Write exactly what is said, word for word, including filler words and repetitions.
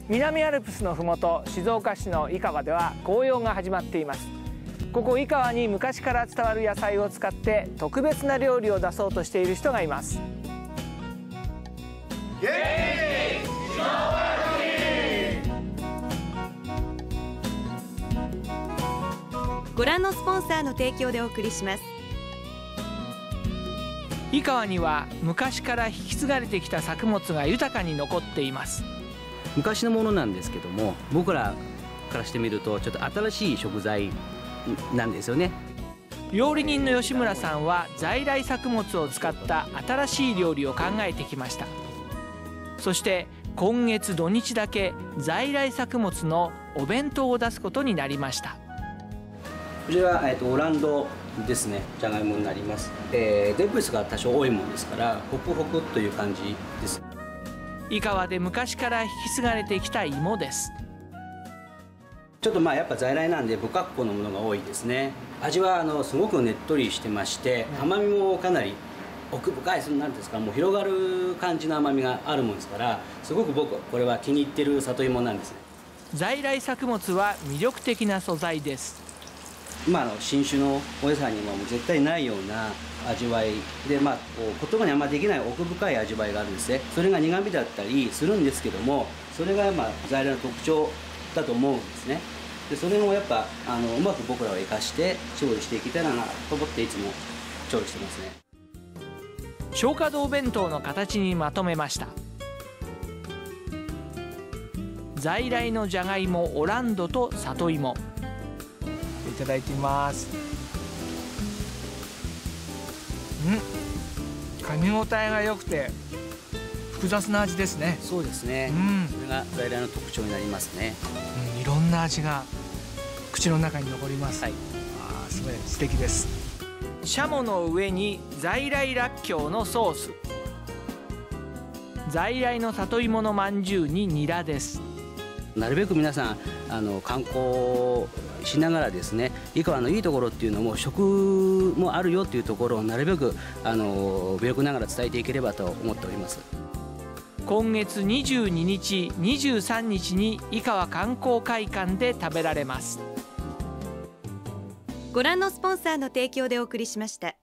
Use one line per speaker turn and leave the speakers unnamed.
南アルプスのふもと静岡市の井川では紅葉が始まっています。ここ井川に昔から伝わる野菜を使って特別な料理を出そうとしている人がいます。
ご覧のスポンサーの提供でお送りします。
井川には昔から引き継がれてきた作物が豊かに残っています。
昔のものなんですけども、僕らからしてみるとちょっと新しい食材なんですよね。
料理人の吉村さんは在来作物を使った新しい料理を考えてきました。そして今月土日だけ在来作物のお弁当を出すことになりました。
こちらは、えー、とオランドですね、じゃがいもになります。えー、でんぷん質が多少多いものですからホクホクという感じです。
井川で昔から引き継がれてきた芋です。
ちょっとまあやっぱ在来なんで不格好のものが多いですね。味はあのすごくねっとりしてまして、甘みもかなり奥深い、そのなんですか、もう広がる感じの甘みがあるもんですから、すごく僕これは気に入ってる里芋なんですね。
在来作物は魅力的な素材です。
今の新種のお野菜にも絶対ないような味わいで、まあ、こう言葉にあんまりできない奥深い味わいがあるんですね。それが苦みだったりするんですけども、それがまあ在来の特徴だと思うんですね。でそれをやっぱあのうまく僕らは生かして調理していけたらなと思っていつも調理してますね。
松花堂弁当の形にまとめました。在来のじゃがいもオランドと里芋、いただいてみます。うん、噛み応えが良くて複雑な味ですね。
そうですね、うん、それが在来の特徴になりますね。
うん、いろんな味が口の中に残ります。はい、あー、すごい素敵です。シャモの上に在来らっきょうのソース、在来の里芋のまんじゅうにニラです。
なるべく皆さんあの観光しながらですね、井川のいいところっていうのも食もあるよっていうところをなるべくあの微力ながら伝えていければと思っております。
今月にじゅうににち、にじゅうさんにちに井川観光会館で食べられます。
ご覧のスポンサーの提供でお送りしました。